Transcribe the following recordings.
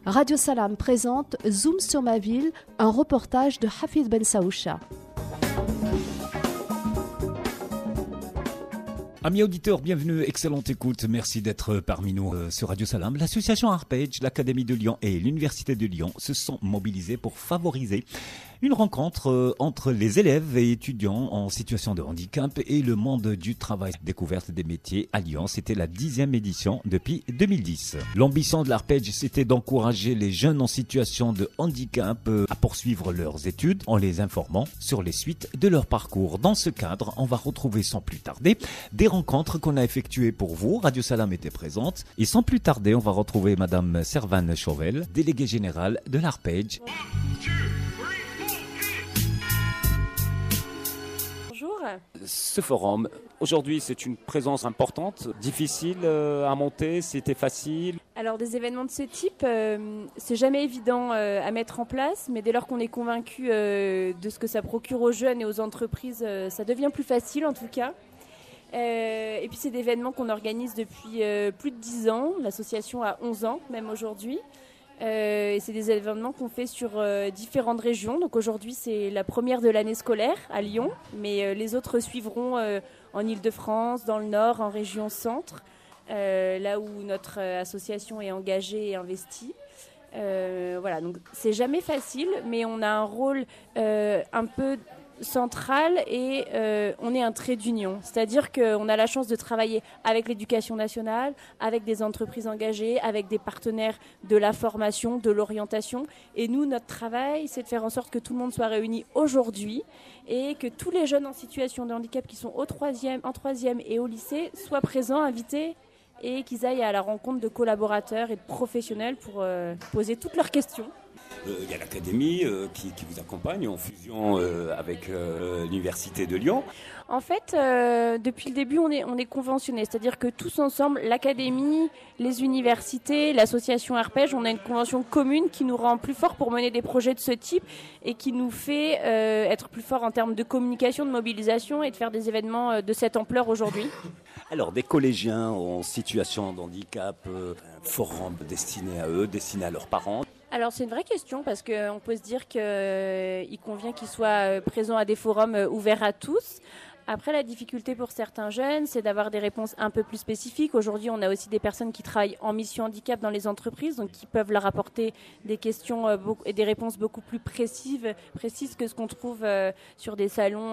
Radio Salam présente Zoom sur ma ville, un reportage de Hafid Ben Saoucha. Amis auditeurs, bienvenue, excellente écoute, merci d'être parmi nous sur Radio Salam. L'association Arpège, l'Académie de Lyon et l'Université de Lyon se sont mobilisés pour favoriser une rencontre entre les élèves et étudiants en situation de handicap et le monde du travail. Découverte des métiers à Lyon, c'était la 10e édition depuis 2010. L'ambition de l'Arpège, c'était d'encourager les jeunes en situation de handicap à poursuivre leurs études en les informant sur les suites de leur parcours. Dans ce cadre, on va retrouver sans plus tarder des rencontres qu'on a effectuées pour vous. Radio Salam était présente. Et sans plus tarder, on va retrouver Madame Servane Chauvel, déléguée générale de l'Arpège. Bonjour. Ce forum, aujourd'hui, c'est une présence importante, difficile à monter, c'était facile. Alors des événements de ce type, c'est jamais évident à mettre en place, mais dès lors qu'on est convaincu de ce que ça procure aux jeunes et aux entreprises, ça devient plus facile en tout cas. Et puis c'est des événements qu'on organise depuis plus de 10 ans, l'association a 11 ans même aujourd'hui. Et c'est des événements qu'on fait sur différentes régions. Donc aujourd'hui c'est la première de l'année scolaire à Lyon, mais les autres suivront en Île-de-France, dans le Nord, en région Centre, là où notre association est engagée et investie. Voilà, donc c'est jamais facile, mais on a un rôle un peu centrale et on est un trait d'union. C'est-à-dire qu'on a la chance de travailler avec l'éducation nationale, avec des entreprises engagées, avec des partenaires de la formation, de l'orientation. Et nous, notre travail, c'est de faire en sorte que tout le monde soit réuni aujourd'hui et que tous les jeunes en situation de handicap qui sont en troisième et au lycée soient présents, invités et qu'ils aillent à la rencontre de collaborateurs et de professionnels pour poser toutes leurs questions. Il y a l'académie qui vous accompagne en fusion avec l'Université de Lyon. En fait, depuis le début, on est conventionnés. C'est-à-dire que tous ensemble, l'académie, les universités, l'association Arpège, on a une convention commune qui nous rend plus forts pour mener des projets de ce type et qui nous fait être plus forts en termes de communication, de mobilisation et de faire des événements de cette ampleur aujourd'hui. Alors, des collégiens en situation de handicap, un forum destiné à eux, destiné à leurs parents. Alors c'est une vraie question parce qu'on peut se dire qu'il convient qu'ils soient présents à des forums ouverts à tous. Après, la difficulté pour certains jeunes, c'est d'avoir des réponses un peu plus spécifiques. Aujourd'hui, on a aussi des personnes qui travaillent en mission handicap dans les entreprises, donc qui peuvent leur apporter des questions et des réponses beaucoup plus précises que ce qu'on trouve sur des salons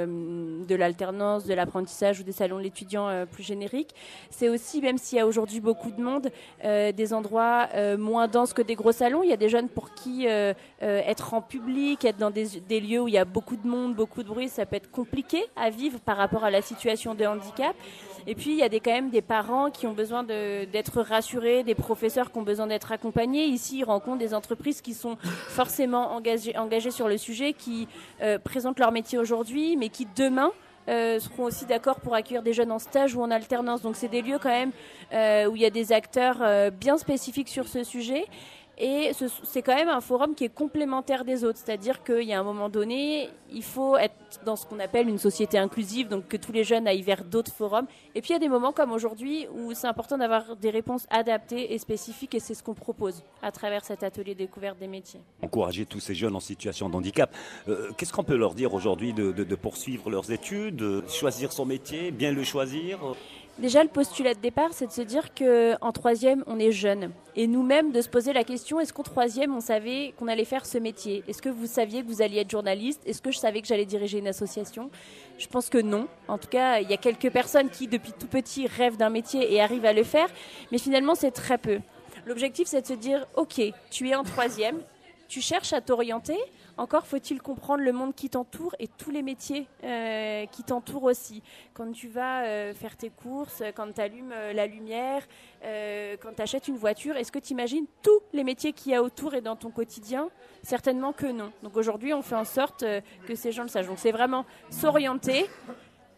de l'alternance, de l'apprentissage ou des salons de l'étudiant plus génériques. C'est aussi, même s'il y a aujourd'hui beaucoup de monde, des endroits moins denses que des gros salons. Il y a des jeunes pour qui être en public, être dans des lieux où il y a beaucoup de monde, beaucoup de bruit, ça peut être compliqué à vivre par rapport à la situation de handicap. Et puis il y a quand même des parents qui ont besoin d'être rassurés, des professeurs qui ont besoin d'être accompagnés. Ici, ils rencontrent des entreprises qui sont forcément engagées sur le sujet, qui présentent leur métier aujourd'hui, mais qui demain seront aussi d'accord pour accueillir des jeunes en stage ou en alternance. Donc c'est des lieux quand même où il y a des acteurs bien spécifiques sur ce sujet. Et c'est quand même un forum qui est complémentaire des autres, c'est-à-dire qu'il y a un moment donné, il faut être dans ce qu'on appelle une société inclusive, donc que tous les jeunes aillent vers d'autres forums. Et puis il y a des moments comme aujourd'hui où c'est important d'avoir des réponses adaptées et spécifiques, et c'est ce qu'on propose à travers cet atelier découverte des métiers. Encourager tous ces jeunes en situation de handicap. Qu'est-ce qu'on peut leur dire aujourd'hui de poursuivre leurs études, de choisir son métier, bien le choisir ? Déjà, le postulat de départ, c'est de se dire qu'en troisième, on est jeune. Et nous-mêmes, de se poser la question, est-ce qu'en troisième, on savait qu'on allait faire ce métier ? Est-ce que vous saviez que vous alliez être journaliste ? Est-ce que je savais que j'allais diriger une association ? Je pense que non. En tout cas, il y a quelques personnes qui, depuis tout petit, rêvent d'un métier et arrivent à le faire. Mais finalement, c'est très peu. L'objectif, c'est de se dire, OK, tu es en troisième, tu cherches à t'orienter. Encore faut-il comprendre le monde qui t'entoure et tous les métiers qui t'entourent aussi. Quand tu vas faire tes courses, quand tu allumes la lumière, quand tu achètes une voiture, est-ce que tu imagines tous les métiers qu'il y a autour et dans ton quotidien ? Certainement que non. Donc aujourd'hui, on fait en sorte que ces gens le sachent. Donc c'est vraiment s'orienter,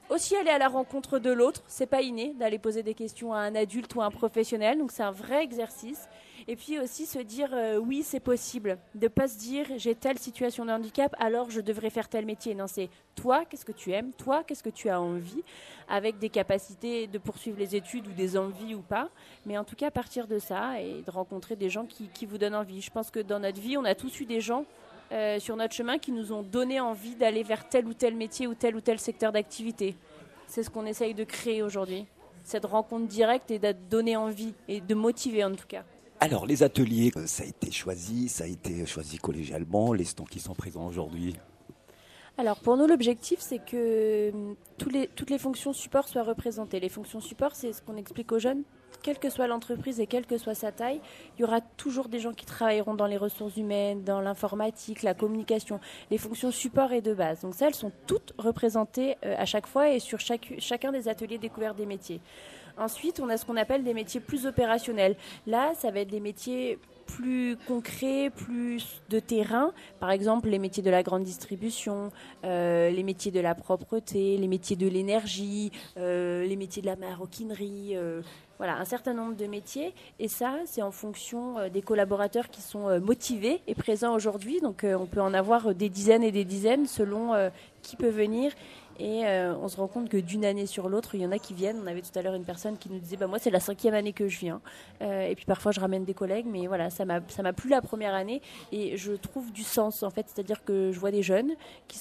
Aussi aller à la rencontre de l'autre, c'est pas inné d'aller poser des questions à un adulte ou à un professionnel, donc c'est un vrai exercice. Et puis aussi se dire oui, c'est possible, de pas se dire j'ai telle situation de handicap, alors je devrais faire tel métier. Non, c'est toi, qu'est-ce que tu aimes, toi, qu'est-ce que tu as envie, avec des capacités de poursuivre les études ou des envies ou pas, mais en tout cas partir de ça et de rencontrer des gens qui vous donnent envie. Je pense que dans notre vie, on a tous eu des gens sur notre chemin qui nous ont donné envie d'aller vers tel ou tel métier ou tel secteur d'activité. C'est ce qu'on essaye de créer aujourd'hui, cette rencontre directe et de donner envie et de motiver en tout cas. Alors, les ateliers, ça a été choisi collégialement, les stands qui sont présents aujourd'hui. Alors pour nous, l'objectif, c'est que toutes les fonctions support soient représentées. Les fonctions support, c'est ce qu'on explique aux jeunes. Quelle que soit l'entreprise et quelle que soit sa taille, il y aura toujours des gens qui travailleront dans les ressources humaines, dans l'informatique, la communication, les fonctions support et de base. Donc ça, elles sont toutes représentées à chaque fois et sur chacun des ateliers découvertes des métiers. Ensuite, on a ce qu'on appelle des métiers plus opérationnels. Là, ça va être des métiers plus concrets, plus de terrain. Par exemple, les métiers de la grande distribution, les métiers de la propreté, les métiers de l'énergie, les métiers de la maroquinerie. Voilà, un certain nombre de métiers. Et ça, c'est en fonction des collaborateurs qui sont motivés et présents aujourd'hui. Donc, on peut en avoir des dizaines et des dizaines selon qui peut venir. Et on se rend compte que d'une année sur l'autre, il y en a qui viennent. On avait tout à l'heure une personne qui nous disait moi c'est la 5e année que je viens. Et puis parfois je ramène des collègues, mais voilà, ça m'a plu la première année et je trouve du sens en fait. C'est-à-dire que je vois des jeunes qui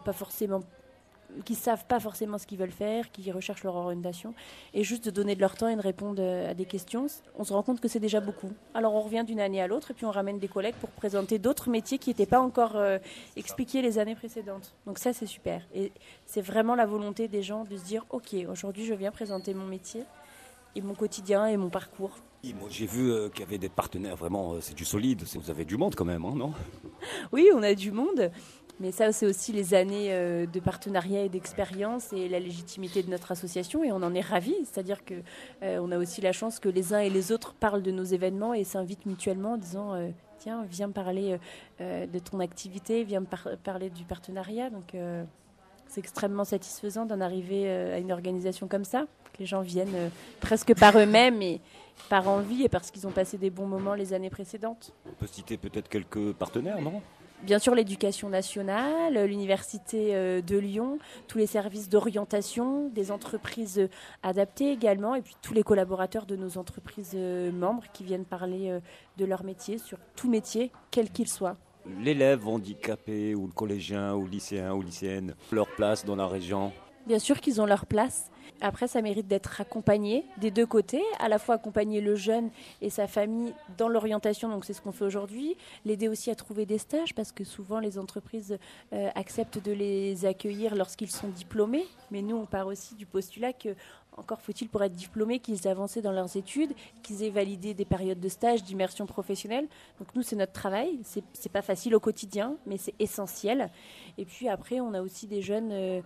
savent pas forcément ce qu'ils veulent faire, qui recherchent leur orientation, et juste de donner de leur temps et de répondre à des questions, on se rend compte que c'est déjà beaucoup. Alors on revient d'une année à l'autre et puis on ramène des collègues pour présenter d'autres métiers qui n'étaient pas encore expliqués les années précédentes. Donc ça c'est super. Et c'est vraiment la volonté des gens de se dire ok, aujourd'hui je viens présenter mon métier et mon quotidien et mon parcours. Et moi, j'ai vu qu'il y avait des partenaires vraiment, c'est du solide, vous avez du monde quand même, hein, non ? Oui, on a du monde. Mais ça, c'est aussi les années de partenariat et d'expérience et la légitimité de notre association. Et on en est ravis. C'est-à-dire qu'on a aussi la chance que les uns et les autres parlent de nos événements et s'invitent mutuellement en disant tiens, viens me parler de ton activité, viens me parler du partenariat. Donc, c'est extrêmement satisfaisant d'en arriver à une organisation comme ça. Que les gens viennent presque par eux-mêmes et par envie et parce qu'ils ont passé des bons moments les années précédentes. On peut citer peut-être quelques partenaires, non ? Bien sûr, l'éducation nationale, l'université de Lyon, tous les services d'orientation, des entreprises adaptées également, et puis tous les collaborateurs de nos entreprises membres qui viennent parler de leur métier, sur tout métier, quel qu'il soit. L'élève handicapé ou le collégien ou lycéen ou lycéenne, leur place dans la région ? Bien sûr qu'ils ont leur place. Après, ça mérite d'être accompagné des deux côtés, à la fois accompagner le jeune et sa famille dans l'orientation, donc c'est ce qu'on fait aujourd'hui, l'aider aussi à trouver des stages, parce que souvent les entreprises acceptent de les accueillir lorsqu'ils sont diplômés, mais nous on part aussi du postulat que encore faut-il pour être diplômés qu'ils aient avancé dans leurs études, qu'ils aient validé des périodes de stage, d'immersion professionnelle. Donc nous, c'est notre travail. C'est pas facile au quotidien, mais c'est essentiel. Et puis après, on a aussi des jeunes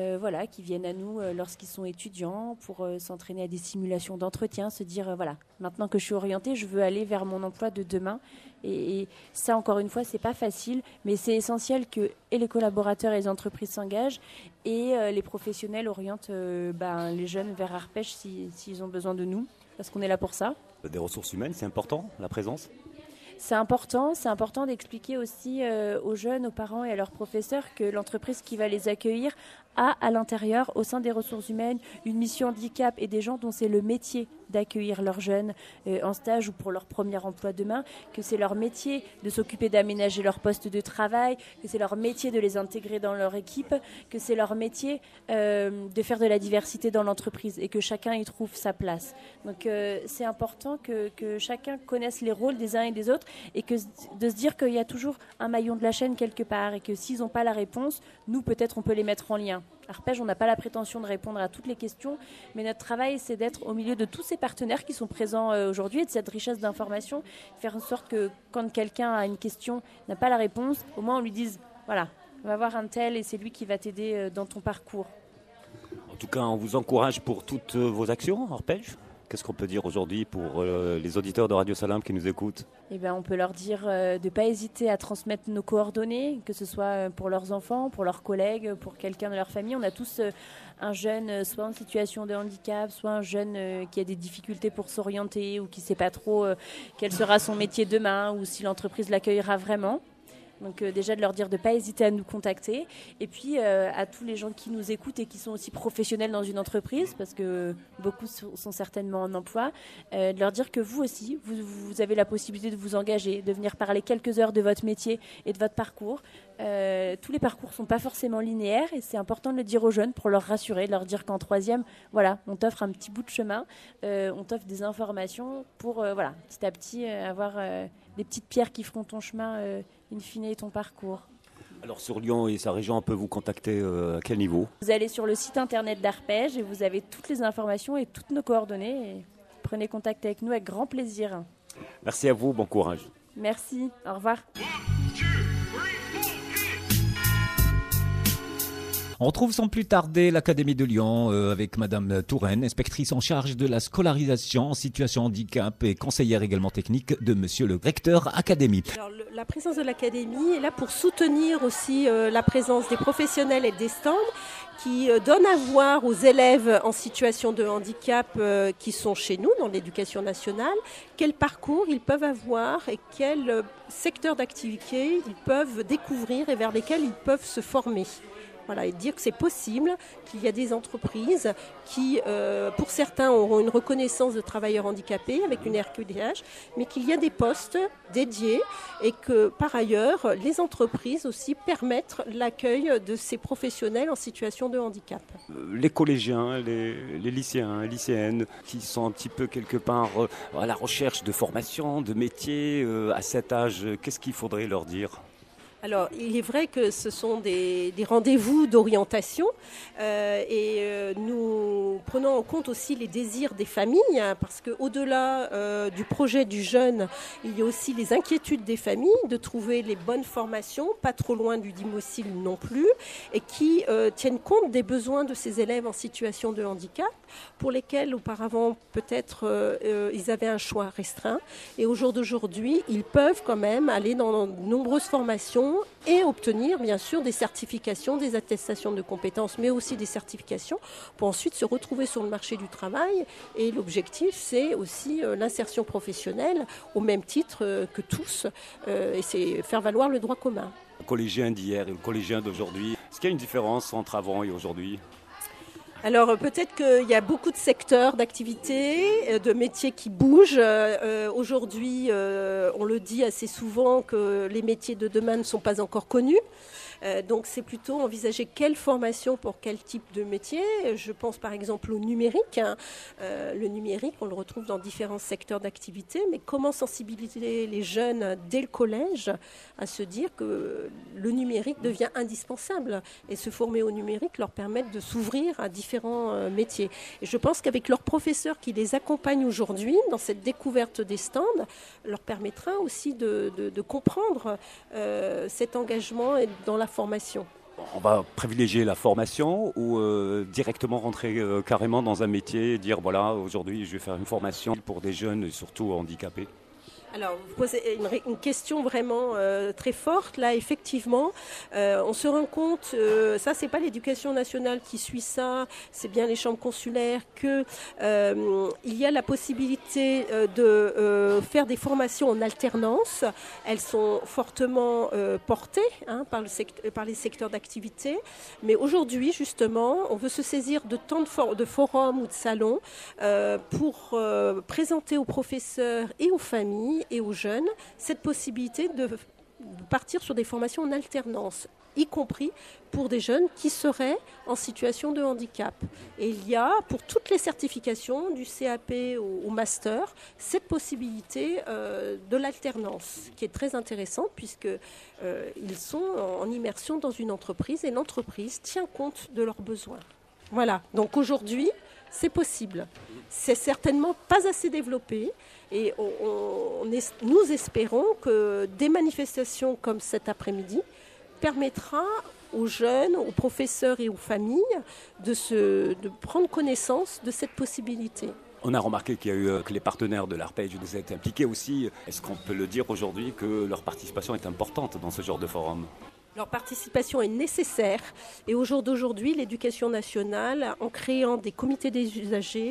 qui viennent à nous lorsqu'ils sont étudiants pour s'entraîner à des simulations d'entretien, se dire voilà, maintenant que je suis orientée, je veux aller vers mon emploi de demain. Et ça, encore une fois, c'est pas facile, mais c'est essentiel que et les collaborateurs et les entreprises s'engagent et les professionnels orientent les jeunes vers Arpège s'ils ont besoin de nous, parce qu'on est là pour ça. Des ressources humaines, c'est important, la présence ? C'est important d'expliquer aussi aux jeunes, aux parents et à leurs professeurs que l'entreprise qui va les accueillir a à l'intérieur, au sein des ressources humaines, une mission handicap et des gens dont c'est le métier d'accueillir leurs jeunes en stage ou pour leur premier emploi demain, que c'est leur métier de s'occuper d'aménager leur poste de travail, que c'est leur métier de les intégrer dans leur équipe, que c'est leur métier de faire de la diversité dans l'entreprise et que chacun y trouve sa place. Donc c'est important que chacun connaisse les rôles des uns et des autres et que de se dire qu'il y a toujours un maillon de la chaîne quelque part et que s'ils n'ont pas la réponse, nous peut-être on peut les mettre en lien. Arpège, on n'a pas la prétention de répondre à toutes les questions, mais notre travail, c'est d'être au milieu de tous ces partenaires qui sont présents aujourd'hui et de cette richesse d'informations, faire en sorte que quand quelqu'un a une question, n'a pas la réponse, au moins on lui dise, voilà, on va voir un tel et c'est lui qui va t'aider dans ton parcours. En tout cas, on vous encourage pour toutes vos actions, Arpège. Qu'est-ce qu'on peut dire aujourd'hui pour les auditeurs de Radio Salam qui nous écoutent? Eh ben, on peut leur dire de ne pas hésiter à transmettre nos coordonnées, que ce soit pour leurs enfants, pour leurs collègues, pour quelqu'un de leur famille. On a tous un jeune soit en situation de handicap, soit un jeune qui a des difficultés pour s'orienter ou qui ne sait pas trop quel sera son métier demain ou si l'entreprise l'accueillera vraiment. Donc déjà de leur dire de ne pas hésiter à nous contacter. Et puis à tous les gens qui nous écoutent et qui sont aussi professionnels dans une entreprise, parce que beaucoup sont certainement en emploi, de leur dire que vous aussi, vous avez la possibilité de vous engager, de venir parler quelques heures de votre métier et de votre parcours. Tous les parcours ne sont pas forcément linéaires et c'est important de le dire aux jeunes pour leur rassurer, de leur dire qu'en troisième, voilà, on t'offre un petit bout de chemin, on t'offre des informations pour petit à petit avoir des petites pierres qui feront ton chemin in fine ton parcours. Alors sur Lyon et sa région, on peut vous contacter à quel niveau? Vous allez sur le site internet d'Arpège et vous avez toutes les informations et toutes nos coordonnées. Et prenez contact avec nous avec grand plaisir. Merci à vous, bon courage. Merci, au revoir. On retrouve sans plus tarder l'Académie de Lyon avec Madame Touraine, inspectrice en charge de la scolarisation en situation de handicap et conseillère également technique de Monsieur le recteur Académie. Alors, la présence de l'Académie est là pour soutenir aussi la présence des professionnels et des stands qui donnent à voir aux élèves en situation de handicap qui sont chez nous dans l'éducation nationale quel parcours ils peuvent avoir et quel secteur d'activité ils peuvent découvrir et vers lesquels ils peuvent se former. Voilà, et dire que c'est possible, qu'il y a des entreprises qui, pour certains, auront une reconnaissance de travailleurs handicapés avec une RQDH, mais qu'il y a des postes dédiés et que, par ailleurs, les entreprises aussi permettent l'accueil de ces professionnels en situation de handicap. Les collégiens, les lycéens, lycéennes qui sont un petit peu quelque part à la recherche de formation, de métier, à cet âge, qu'est-ce qu'il faudrait leur dire ? Alors, il est vrai que ce sont des rendez-vous d'orientation et nous prenons en compte aussi les désirs des familles parce qu'au-delà du projet du jeune, il y a aussi les inquiétudes des familles de trouver les bonnes formations, pas trop loin du domicile non plus, et qui tiennent compte des besoins de ces élèves en situation de handicap pour lesquels auparavant peut-être ils avaient un choix restreint. Et au jour d'aujourd'hui, ils peuvent quand même aller dans de nombreuses formations et obtenir bien sûr des certifications, des attestations de compétences, mais aussi des certifications pour ensuite se retrouver sur le marché du travail. Et l'objectif, c'est aussi l'insertion professionnelle au même titre que tous, et c'est faire valoir le droit commun. Le collégien d'hier et le collégien d'aujourd'hui, est-ce qu'il y a une différence entre avant et aujourd'hui ? Alors peut-être qu'il y a beaucoup de secteurs d'activité, de métiers qui bougent. Aujourd'hui, on le dit assez souvent que les métiers de demain ne sont pas encore connus. Donc c'est plutôt envisager quelle formation pour quel type de métier. Je pense par exemple au numérique. Le numérique, on le retrouve dans différents secteurs d'activité, mais comment sensibiliser les jeunes dès le collège à se dire que le numérique devient indispensable et se former au numérique leur permettre de s'ouvrir à différents métiers. Et je pense qu'avec leurs professeurs qui les accompagnent aujourd'hui dans cette découverte des stands, leur permettra aussi de comprendre cet engagement dans la formation. On va privilégier la formation ou directement rentrer carrément dans un métier et dire voilà, aujourd'hui je vais faire une formation pour des jeunes et surtout handicapés? Alors, vous posez une question vraiment très forte. Là, effectivement, on se rend compte, ça, c'est pas l'éducation nationale qui suit ça, c'est bien les chambres consulaires, que il y a la possibilité de faire des formations en alternance. Elles sont fortement portées par les secteurs d'activité. Mais aujourd'hui, justement, on veut se saisir de tant de forums ou de salons pour présenter aux professeurs et aux familles et aux jeunes cette possibilité de partir sur des formations en alternance, y compris pour des jeunes qui seraient en situation de handicap. Et il y a, pour toutes les certifications, du CAP au master, cette possibilité de l'alternance, qui est très intéressante puisqu'ils sont en immersion dans une entreprise et l'entreprise tient compte de leurs besoins. Voilà, donc aujourd'hui, c'est possible. C'est certainement pas assez développé et nous espérons que des manifestations comme cet après-midi permettra aux jeunes, aux professeurs et aux familles de prendre connaissance de cette possibilité. On a remarqué qu'il y a eu que les partenaires de l'Arpège nous ont été impliqués aussi. Est-ce qu'on peut le dire aujourd'hui que leur participation est importante dans ce genre de forum ? Leur participation est nécessaire et au jour d'aujourd'hui, l'Éducation nationale, en créant des comités des usagers,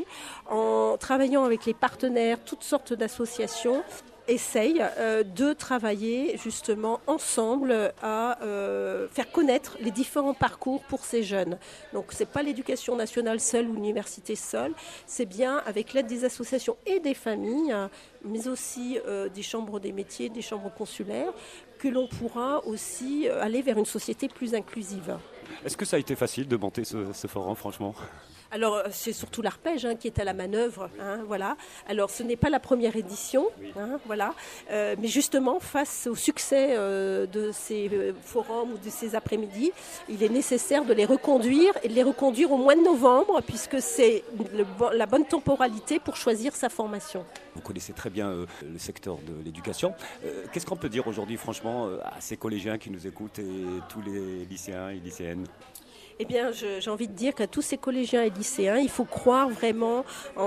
en travaillant avec les partenaires, toutes sortes d'associations, essaye de travailler justement ensemble à faire connaître les différents parcours pour ces jeunes. Donc ce n'est pas l'Éducation nationale seule ou l'université seule, c'est bien avec l'aide des associations et des familles, mais aussi des chambres des métiers, des chambres consulaires, que l'on pourra aussi aller vers une société plus inclusive. Est-ce que ça a été facile de monter ce forum, franchement ? Alors, c'est surtout l'Arpège qui est à la manœuvre. Voilà. Alors, ce n'est pas la première édition. Voilà. Mais justement, face au succès de ces forums ou de ces après-midi, il est nécessaire de les reconduire et de les reconduire au mois de novembre, puisque c'est la bonne temporalité pour choisir sa formation. Vous connaissez très bien le secteur de l'éducation. Qu'est-ce qu'on peut dire aujourd'hui, franchement, à ces collégiens qui nous écoutent et tous les lycéens et lycéennes ? Eh bien, j'ai envie de dire qu'à tous ces collégiens et lycéens, il faut croire vraiment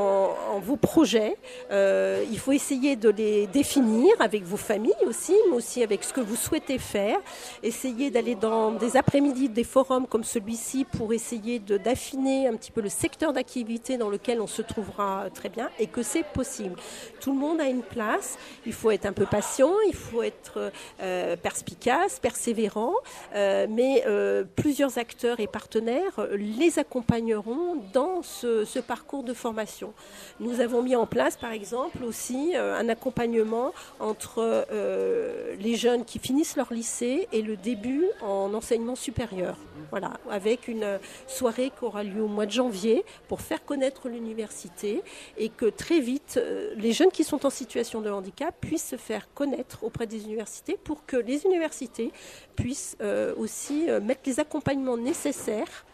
en vos projets. Il faut essayer de les définir avec vos familles aussi, mais aussi avec ce que vous souhaitez faire. Essayer d'aller dans des après-midi, des forums comme celui-ci pour essayer d'affiner un petit peu le secteur d'activité dans lequel on se trouvera très bien et que c'est possible. Tout le monde a une place. Il faut être un peu patient, il faut être perspicace, persévérant, mais plusieurs acteurs et partenaires les accompagneront dans ce parcours de formation. Nous avons mis en place, par exemple, aussi un accompagnement entre les jeunes qui finissent leur lycée et le début en enseignement supérieur. Voilà, avec une soirée qui aura lieu au mois de janvier pour faire connaître l'université et que très vite, les jeunes qui sont en situation de handicap puissent se faire connaître auprès des universités pour que les universités puissent aussi mettre les accompagnements nécessaires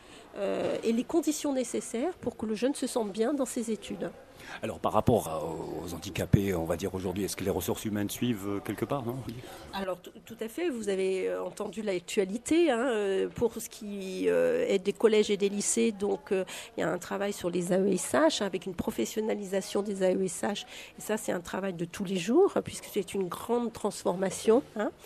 et les conditions nécessaires pour que le jeune se sente bien dans ses études. Alors par rapport aux handicapés, on va dire aujourd'hui, est-ce que les ressources humaines suivent quelque part, non ? Alors tout à fait, vous avez entendu l'actualité pour ce qui est des collèges et des lycées. Donc il y a un travail sur les AESH avec une professionnalisation des AESH. Et ça, c'est un travail de tous les jours puisque c'est une grande transformation.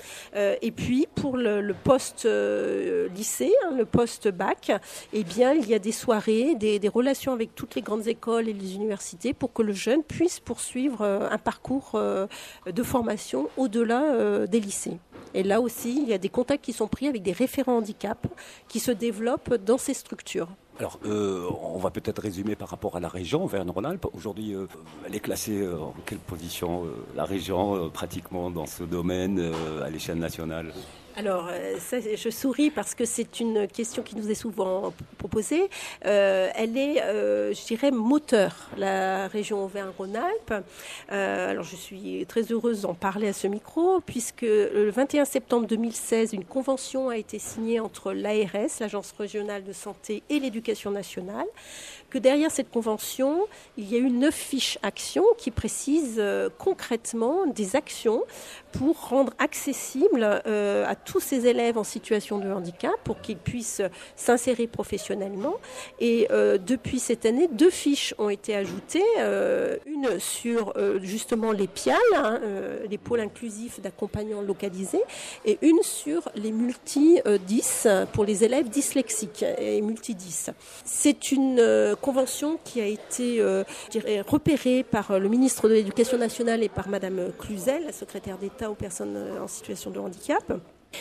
Et puis pour le post-lycée, le post-bac, eh bien, il y a des soirées, des relations avec toutes les grandes écoles et les universités pour que le jeune puisse poursuivre un parcours de formation au-delà des lycées. Et là aussi, il y a des contacts qui sont pris avec des référents handicap qui se développent dans ces structures. Alors, on va peut-être résumer par rapport à la région, Auvergne-Rhône-Alpes. Aujourd'hui, elle est classée en quelle position, la région, pratiquement dans ce domaine, à l'échelle nationale ? Alors, ça, je souris parce que c'est une question qui nous est souvent proposée. Elle est, je dirais, moteur, la région Auvergne-Rhône-Alpes. Alors, je suis très heureuse d'en parler à ce micro, puisque le 21 septembre 2016, une convention a été signée entre l'ARS, l'Agence régionale de santé, et l'Éducation nationale, que derrière cette convention, il y a eu 9 fiches actions qui précisent concrètement des actions pour rendre accessible à tous ces élèves en situation de handicap pour qu'ils puissent s'insérer professionnellement. Et depuis cette année, 2 fiches ont été ajoutées, une sur justement les PIAL, les pôles inclusifs d'accompagnants localisés, et une sur les multi-10 pour les élèves dyslexiques et multi-10. C'est une convention qui a été repérée par le ministre de l'Éducation nationale et par Madame Cluzel, la secrétaire d'État aux personnes en situation de handicap,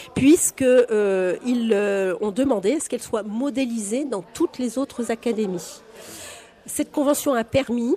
puisqu'ils ont demandé à ce qu'elle soit modélisée dans toutes les autres académies. Cette convention a permis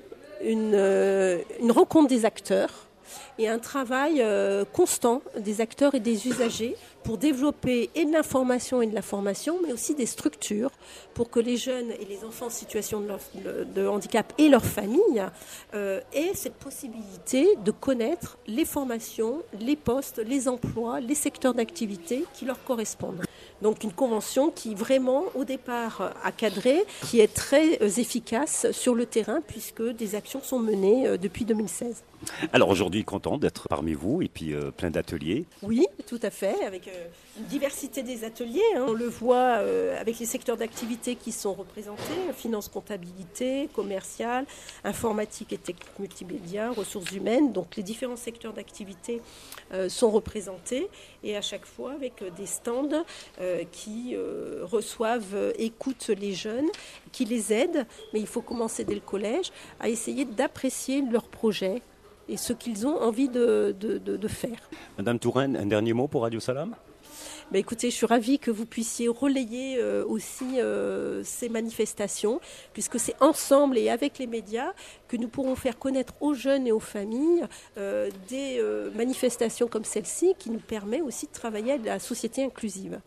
une rencontre des acteurs et un travail constant des acteurs et des usagers pour développer et de l'information et de la formation, mais aussi des structures pour que les jeunes et les enfants en situation de handicap et leurs familles aient cette possibilité de connaître les formations, les postes, les emplois, les secteurs d'activité qui leur correspondent. Donc une convention qui vraiment au départ a cadré, qui est très efficace sur le terrain puisque des actions sont menées depuis 2016. Alors aujourd'hui, content d'être parmi vous et puis plein d'ateliers. Oui, tout à fait, avec une diversité des ateliers. On le voit avec les secteurs d'activité qui sont représentés, finance, comptabilité, commercial, informatique et technique multimédia, ressources humaines. Donc les différents secteurs d'activité sont représentés et à chaque fois avec des stands qui reçoivent, écoutent les jeunes, qui les aident. Mais il faut commencer dès le collège à essayer d'apprécier leurs projets et ce qu'ils ont envie de faire. Madame Touraine, un dernier mot pour Radio Salam ? Écoutez, je suis ravie que vous puissiez relayer aussi ces manifestations, puisque c'est ensemble et avec les médias que nous pourrons faire connaître aux jeunes et aux familles des manifestations comme celle-ci qui nous permet aussi de travailler à la société inclusive.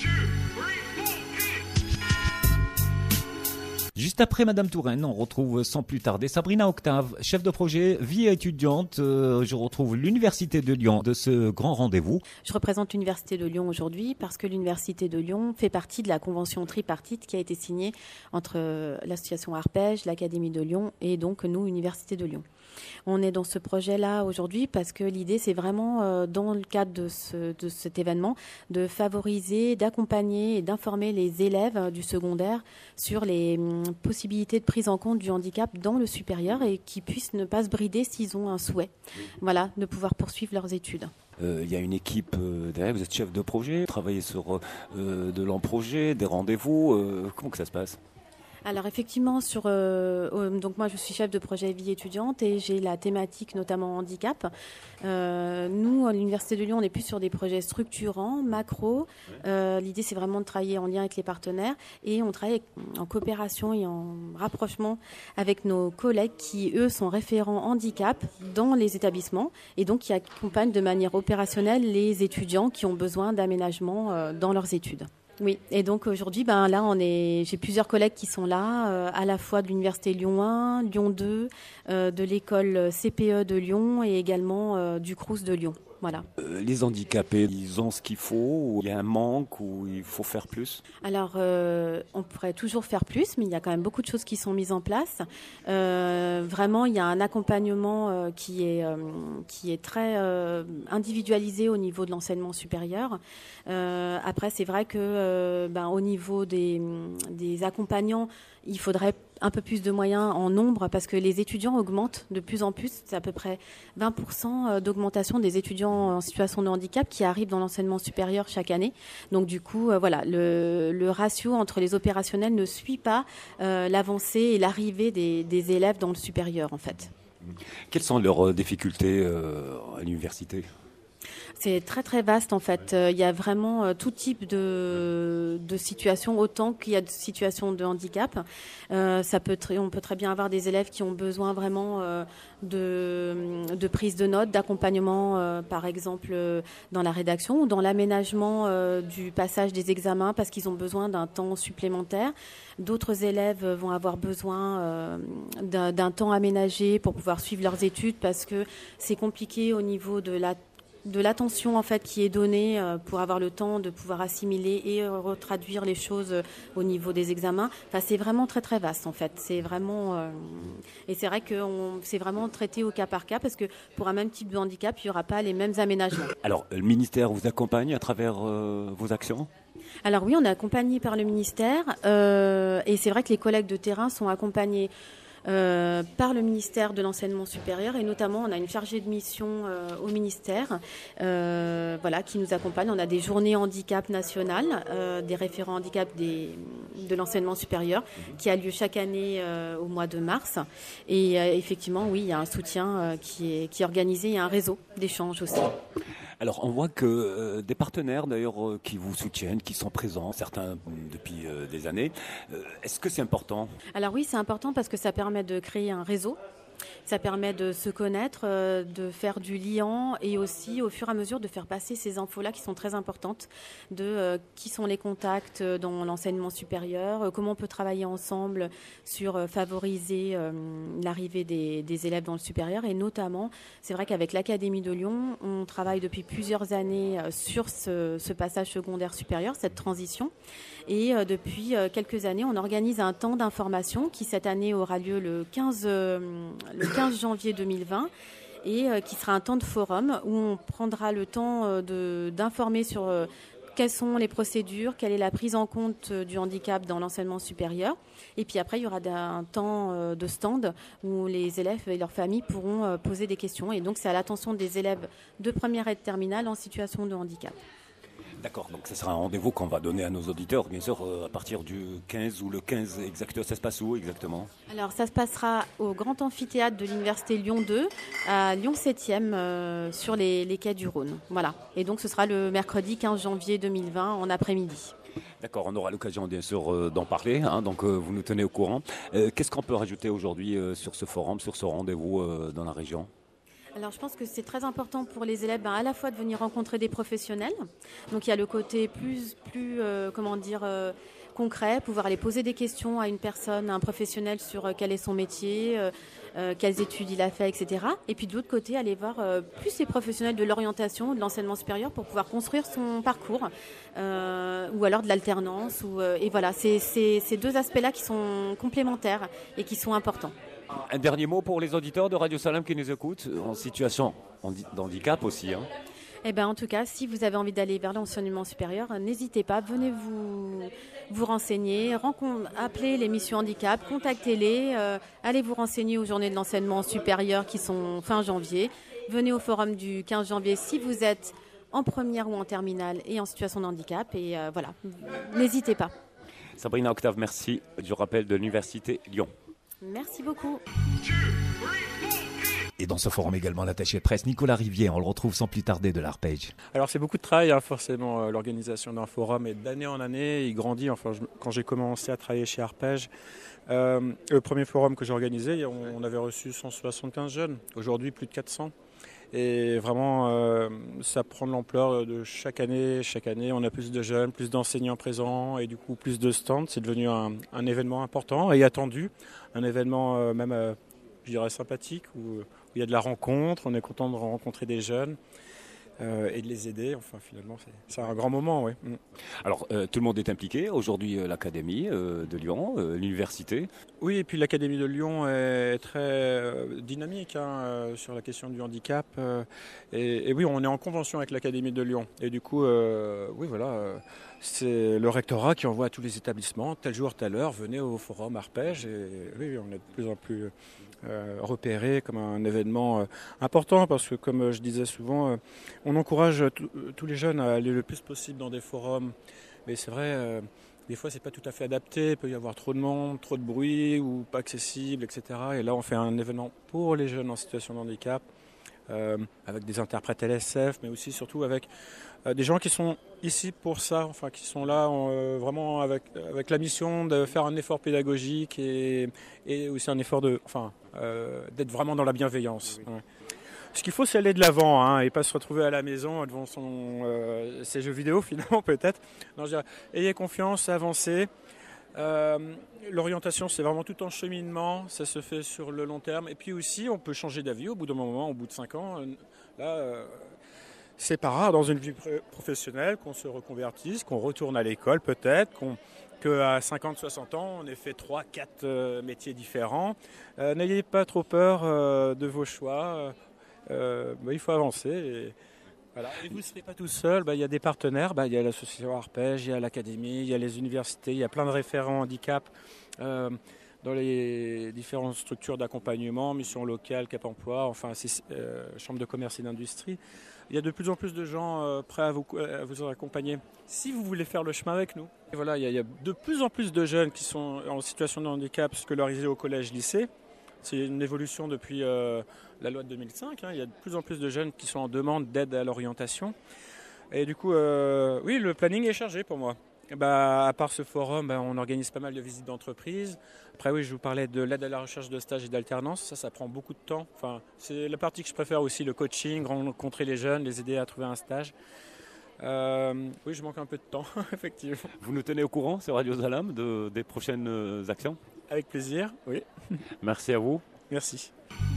Juste après Madame Touraine, on retrouve sans plus tarder Sabrina Octave, chef de projet vie étudiante. Je retrouve l'Université de Lyon de ce grand rendez-vous. Je représente l'Université de Lyon aujourd'hui parce que l'Université de Lyon fait partie de la convention tripartite qui a été signée entre l'association Arpège, l'Académie de Lyon et donc nous, Université de Lyon. On est dans ce projet-là aujourd'hui parce que l'idée, c'est vraiment, dans le cadre de cet événement, de favoriser, d'accompagner et d'informer les élèves du secondaire sur les possibilités de prise en compte du handicap dans le supérieur et qu'ils puissent ne pas se brider s'ils ont un souhait, voilà, de pouvoir poursuivre leurs études. Il y a une équipe derrière, vous êtes chef de projet, vous travaillez sur de l'en-projet, des rendez-vous, comment que ça se passe ? Alors effectivement, donc moi je suis chef de projet vie étudiante et j'ai la thématique notamment handicap. Nous, à l'Université de Lyon, on est plus sur des projets structurants, macro. L'idée c'est vraiment de travailler en lien avec les partenaires et on travaille en coopération et en rapprochement avec nos collègues qui, eux, sont référents handicap dans les établissements et donc qui accompagnent de manière opérationnelle les étudiants qui ont besoin d'aménagement dans leurs études. Oui, et donc aujourd'hui, là, j'ai plusieurs collègues qui sont là, à la fois de l'Université Lyon 1, Lyon 2, de l'école CPE de Lyon et également du Crous de Lyon. Voilà. Les handicapés, ils ont ce qu'il faut, ou il y a un manque, ou il faut faire plus ? Alors, on pourrait toujours faire plus, mais il y a quand même beaucoup de choses qui sont mises en place. Vraiment, il y a un accompagnement qui est très individualisé au niveau de l'enseignement supérieur. Après, c'est vrai que au niveau des accompagnants, il faudrait un peu plus de moyens en nombre parce que les étudiants augmentent de plus en plus. C'est à peu près 20% d'augmentation des étudiants en situation de handicap qui arrivent dans l'enseignement supérieur chaque année. Donc du coup, le ratio entre les opérationnels ne suit pas l'avancée et l'arrivée des élèves dans le supérieur en fait. Quelles sont leurs difficultés à l'université ? C'est très très vaste en fait. Il y a vraiment tout type de situations, autant qu'il y a de situations de handicap. On peut très bien avoir des élèves qui ont besoin vraiment de prise de notes, d'accompagnement, par exemple dans la rédaction ou dans l'aménagement du passage des examens parce qu'ils ont besoin d'un temps supplémentaire. D'autres élèves vont avoir besoin d'un temps aménagé pour pouvoir suivre leurs études parce que c'est compliqué au niveau de l'attention en fait qui est donnée pour avoir le temps de pouvoir assimiler et retraduire les choses au niveau des examens. Enfin, c'est vraiment très très vaste en fait. C'est vraiment et c'est vrai que c'est vraiment traité au cas par cas parce que pour un même type de handicap, il n'y aura pas les mêmes aménagements. Alors, le ministère vous accompagne à travers vos actions ? Alors oui, on est accompagné par le ministère et c'est vrai que les collègues de terrain sont accompagnés par le ministère de l'enseignement supérieur et notamment on a une chargée de mission au ministère qui nous accompagne. On a des journées handicap nationales, des référents handicap de l'enseignement supérieur qui a lieu chaque année au mois de mars et effectivement oui il y a un soutien qui est organisé, il y a un réseau d'échange aussi. Alors, on voit que des partenaires, d'ailleurs, qui vous soutiennent, qui sont présents, certains depuis des années. Est-ce que c'est important ? Alors oui, c'est important parce que ça permet de créer un réseau Ça permet de se connaître, de faire du lien et aussi au fur et à mesure de faire passer ces infos-là qui sont très importantes de qui sont les contacts dans l'enseignement supérieur, comment on peut travailler ensemble sur favoriser l'arrivée des élèves dans le supérieur et notamment, c'est vrai qu'avec l'Académie de Lyon, on travaille depuis plusieurs années sur ce passage secondaire supérieur, cette transition et depuis quelques années, on organise un temps d'information qui cette année aura lieu le 15 janvier 2020 et qui sera un temps de forum où on prendra le temps d'informer sur quelles sont les procédures, quelle est la prise en compte du handicap dans l'enseignement supérieur. Et puis après, il y aura un temps de stand où les élèves et leurs familles pourront poser des questions. Et donc, c'est à l'attention des élèves de première et de terminale en situation de handicap. D'accord, donc ce sera un rendez-vous qu'on va donner à nos auditeurs, bien sûr, à partir du 15 ou le 15 exactement. Ça se passe où exactement? Alors ça se passera au Grand Amphithéâtre de l'Université Lyon 2, à Lyon 7e, sur les quais du Rhône. Voilà. Et donc ce sera le mercredi 15 janvier 2020 en après-midi. D'accord, on aura l'occasion bien sûr d'en parler, donc vous nous tenez au courant. Qu'est-ce qu'on peut rajouter aujourd'hui sur ce forum, sur ce rendez-vous dans la région? Alors je pense que c'est très important pour les élèves à la fois de venir rencontrer des professionnels. Donc il y a le côté plus concret, pouvoir aller poser des questions à une personne, à un professionnel sur quel est son métier, quelles études il a fait, etc. Et puis de l'autre côté, aller voir plus les professionnels de l'orientation, de l'enseignement supérieur pour pouvoir construire son parcours ou alors de l'alternance. Et voilà, c'est ces deux aspects-là qui sont complémentaires et qui sont importants. Un dernier mot pour les auditeurs de Radio Salam qui nous écoutent, en situation d'handicap aussi. Eh ben, en tout cas, si vous avez envie d'aller vers l'enseignement supérieur, n'hésitez pas, venez vous renseigner, appelez les missions handicap, contactez-les, allez vous renseigner aux journées de l'enseignement supérieur qui sont fin janvier. Venez au forum du 15 janvier si vous êtes en première ou en terminale et en situation de handicap. Et voilà, n'hésitez pas. Sabrina Octave, merci du rappel de l'Université Lyon. Merci beaucoup. Et dans ce forum également l'attaché de presse Nicolas Rivier, on le retrouve sans plus tarder de l'Arpège. Alors c'est beaucoup de travail, forcément, l'organisation d'un forum et d'année en année, il grandit. Quand j'ai commencé à travailler chez Arpège, le premier forum que j'ai organisé, on avait reçu 175 jeunes, aujourd'hui plus de 400. Et vraiment, ça prend de l'ampleur de chaque année. Chaque année, on a plus de jeunes, plus d'enseignants présents et du coup plus de stands. C'est devenu un événement important et attendu. Un événement même, je dirais, sympathique où il y a de la rencontre. On est content de rencontrer des jeunes et de les aider. Enfin, finalement, c'est un grand moment, oui. Alors, tout le monde est impliqué. Aujourd'hui, l'Académie de Lyon, l'université. Oui, et puis l'Académie de Lyon est très dynamique sur la question du handicap. Et oui, on est en convention avec l'Académie de Lyon. Et du coup, oui, voilà, c'est le rectorat qui envoie à tous les établissements, tel jour, telle heure, venez au forum Arpège. Et oui, on est de plus en plus repéré comme un événement important parce que, comme je disais souvent, on encourage tous les jeunes à aller le plus possible dans des forums. Mais c'est vrai, des fois, c'est pas tout à fait adapté. Il peut y avoir trop de monde, trop de bruit ou pas accessible, etc. Et là, on fait un événement pour les jeunes en situation de handicap avec des interprètes LSF, mais aussi surtout avec des gens qui sont ici pour ça, enfin qui sont là vraiment avec la mission de faire un effort pédagogique et aussi un effort d'être vraiment dans la bienveillance. Oui. Ouais. Ce qu'il faut, c'est aller de l'avant et pas se retrouver à la maison devant ses jeux vidéo finalement peut-être. Non, je dirais, ayez confiance, avancez. L'orientation, c'est vraiment tout en cheminement, ça se fait sur le long terme. Et puis aussi, on peut changer d'avis au bout d'un moment, au bout de 5 ans. Là, c'est pas rare dans une vie professionnelle qu'on se reconvertisse, qu'on retourne à l'école peut-être, qu'à 50, 60 ans, on ait fait 3, 4 métiers différents. N'ayez pas trop peur de vos choix. Il faut avancer. Voilà. Et vous ne serez pas tout seul, il y a des partenaires, il y a l'association Arpège, il y a l'académie, il y a les universités, il y a plein de référents handicap dans les différentes structures d'accompagnement, missions locales, Cap Emploi, enfin chambre de commerce et d'industrie. Il y a de plus en plus de gens prêts à vous accompagner si vous voulez faire le chemin avec nous. Et voilà, il y a de plus en plus de jeunes qui sont en situation de handicap scolarisés au collège-lycée. C'est une évolution depuis la loi de 2005. Il y a de plus en plus de jeunes qui sont en demande d'aide à l'orientation. Et du coup, oui, le planning est chargé pour moi. À part ce forum, on organise pas mal de visites d'entreprise. Après oui, je vous parlais de l'aide à la recherche de stage et d'alternance. Ça prend beaucoup de temps. Enfin, c'est la partie que je préfère aussi, le coaching, rencontrer les jeunes, les aider à trouver un stage. Oui, je manque un peu de temps, effectivement. Vous nous tenez au courant sur Radio Salam des prochaines actions? Avec plaisir, oui. Merci à vous. Merci.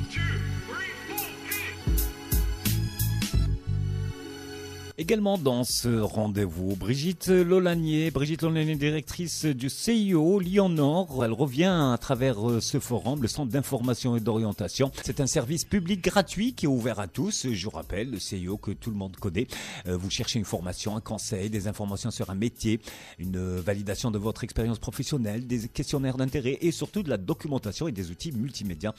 Également dans ce rendez-vous, Brigitte Lolanier, directrice du CIO Lyon-Nord. Elle revient à travers ce forum, le Centre d'information et d'orientation. C'est un service public gratuit qui est ouvert à tous. Je rappelle, le CIO que tout le monde connaît. Vous cherchez une formation, un conseil, des informations sur un métier, une validation de votre expérience professionnelle, des questionnaires d'intérêt et surtout de la documentation et des outils multimédia,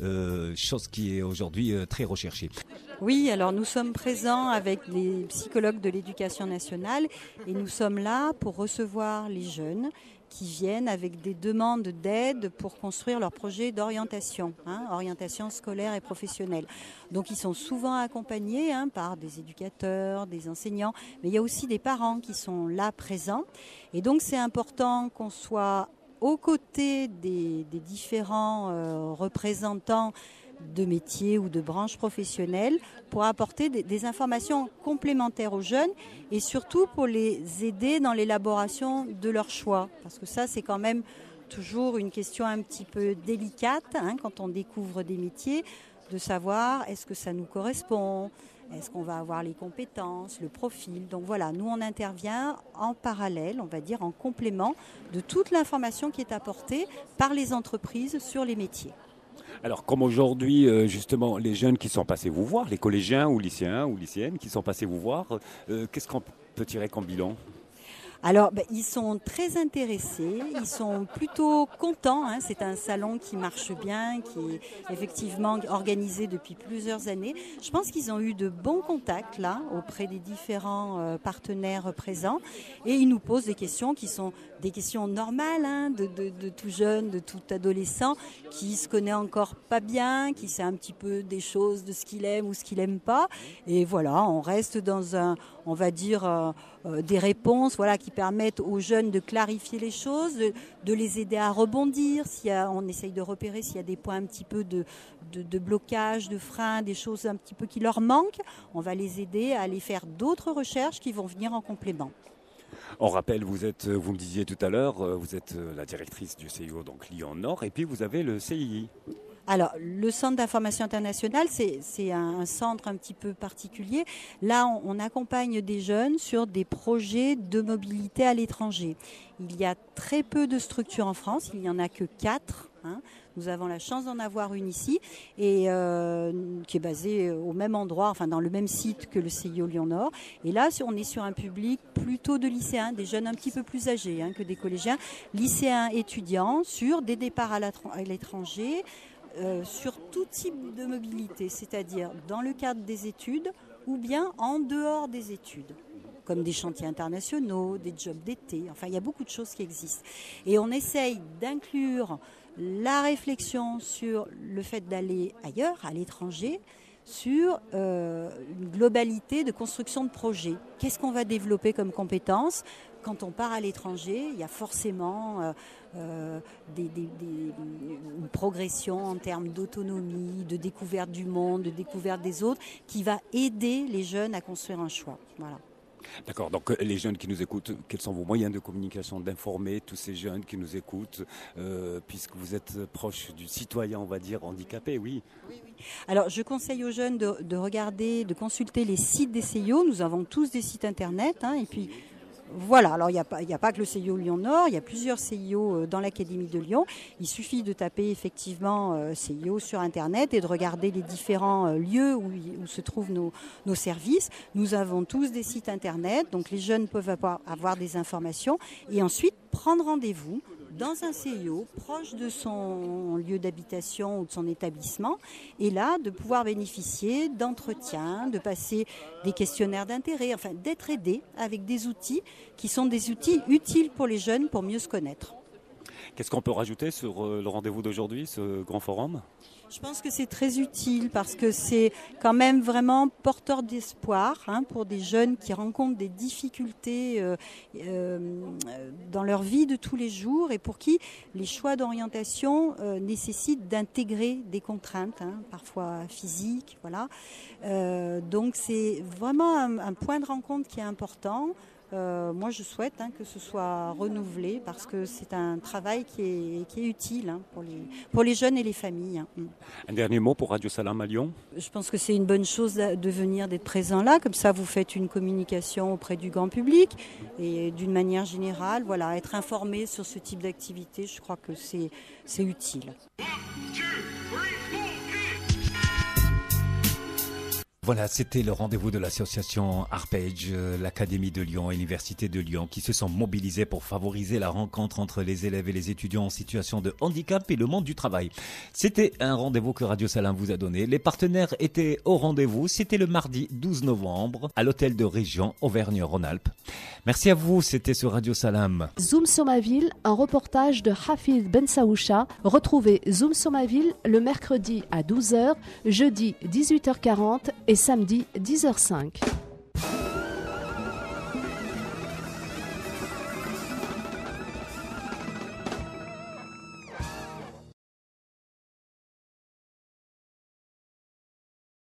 chose qui est aujourd'hui très recherchée. Oui, alors nous sommes présents avec les psychologues de l'éducation nationale et nous sommes là pour recevoir les jeunes qui viennent avec des demandes d'aide pour construire leur projet d'orientation, orientation scolaire et professionnelle. Donc ils sont souvent accompagnés par des éducateurs, des enseignants, mais il y a aussi des parents qui sont là présents. Et donc c'est important qu'on soit aux côtés des différents représentants de métiers ou de branches professionnelles pour apporter des informations complémentaires aux jeunes et surtout pour les aider dans l'élaboration de leur choix. Parce que ça, c'est quand même toujours une question un petit peu délicate quand on découvre des métiers, de savoir est-ce que ça nous correspond, est-ce qu'on va avoir les compétences, le profil. Donc voilà, nous on intervient en parallèle, on va dire en complément de toute l'information qui est apportée par les entreprises sur les métiers. Alors comme aujourd'hui, justement, les jeunes qui sont passés vous voir, les collégiens ou lycéens ou lycéennes qui sont passés vous voir, qu'est-ce qu'on peut tirer comme bilan ? Alors, ils sont très intéressés, ils sont plutôt contents. C'est un salon qui marche bien, qui est effectivement organisé depuis plusieurs années. Je pense qu'ils ont eu de bons contacts là auprès des différents partenaires présents et ils nous posent des questions qui sont des questions normales de tout jeune, de tout adolescent qui se connaît encore pas bien, qui sait un petit peu des choses de ce qu'il aime ou ce qu'il aime pas. Et voilà, on reste dans on va dire des réponses qui permettent aux jeunes de clarifier les choses, de les aider à rebondir. On essaye de repérer s'il y a des points un petit peu de blocage, de frein, des choses un petit peu qui leur manquent. On va les aider à aller faire d'autres recherches qui vont venir en complément. On rappelle, vous me disiez tout à l'heure, vous êtes la directrice du CIO, donc Lyon-Nord, et puis vous avez le CII. Alors, le Centre d'information internationale, c'est un centre un petit peu particulier. Là, on accompagne des jeunes sur des projets de mobilité à l'étranger. Il y a très peu de structures en France, il n'y en a que 4. Nous avons la chance d'en avoir une ici, et qui est basée au même endroit, dans le même site que le CIO Lyon-Nord. Et là, on est sur un public plutôt de lycéens, des jeunes un petit peu plus âgés que des collégiens, lycéens étudiants, sur des départs à l'étranger, sur tout type de mobilité, c'est-à-dire dans le cadre des études ou bien en dehors des études, comme des chantiers internationaux, des jobs d'été. Enfin, il y a beaucoup de choses qui existent. Et on essaye d'inclure la réflexion sur le fait d'aller ailleurs, à l'étranger, sur une globalité de construction de projets. Qu'est-ce qu'on va développer comme compétences ? Quand on part à l'étranger, il y a forcément une progression en termes d'autonomie, de découverte du monde, de découverte des autres, qui va aider les jeunes à construire un choix. Voilà. D'accord, donc les jeunes qui nous écoutent, quels sont vos moyens de communication, d'informer tous ces jeunes qui nous écoutent, puisque vous êtes proche du citoyen, on va dire, handicapé, oui. Oui. Alors, je conseille aux jeunes de regarder, de consulter les sites des CIO. Nous avons tous des sites internet, et puis... Voilà, alors il n'y a pas que le CIO Lyon-Nord, il y a plusieurs CIO dans l'Académie de Lyon. Il suffit de taper effectivement CIO sur Internet et de regarder les différents lieux où se trouvent nos services. Nous avons tous des sites Internet, donc les jeunes peuvent avoir des informations et ensuite prendre rendez-vous dans un CIO proche de son lieu d'habitation ou de son établissement, et là de pouvoir bénéficier d'entretiens, de passer des questionnaires d'intérêt, d'être aidé avec des outils qui sont des outils utiles pour les jeunes pour mieux se connaître. Qu'est-ce qu'on peut rajouter sur le rendez-vous d'aujourd'hui, ce grand forum ? Je pense que c'est très utile parce que c'est quand même vraiment porteur d'espoir pour des jeunes qui rencontrent des difficultés dans leur vie de tous les jours et pour qui les choix d'orientation nécessitent d'intégrer des contraintes, parfois physiques. Voilà. Donc c'est vraiment un point de rencontre qui est important. Moi, je souhaite que ce soit renouvelé parce que c'est un travail qui est utile pour les jeunes et les familles. Un dernier mot pour Radio Salam à Lyon ? Je pense que c'est une bonne chose de venir, d'être présent là. Comme ça, vous faites une communication auprès du grand public et d'une manière générale, voilà, être informé sur ce type d'activité, je crois que c'est utile. Voilà, c'était le rendez-vous de l'association Arpège, l'Académie de Lyon et l'Université de Lyon qui se sont mobilisés pour favoriser la rencontre entre les élèves et les étudiants en situation de handicap et le monde du travail. C'était un rendez-vous que Radio Salam vous a donné. Les partenaires étaient au rendez-vous. C'était le mardi 12 novembre à l'hôtel de région Auvergne-Rhône-Alpes. Merci à vous, c'était sur Radio Salam. Zoom sur ma ville, un reportage de Hafid Ben Saoucha. Retrouvez Zoom sur ma ville le mercredi à 12h, jeudi 18h40 et samedi 10h05.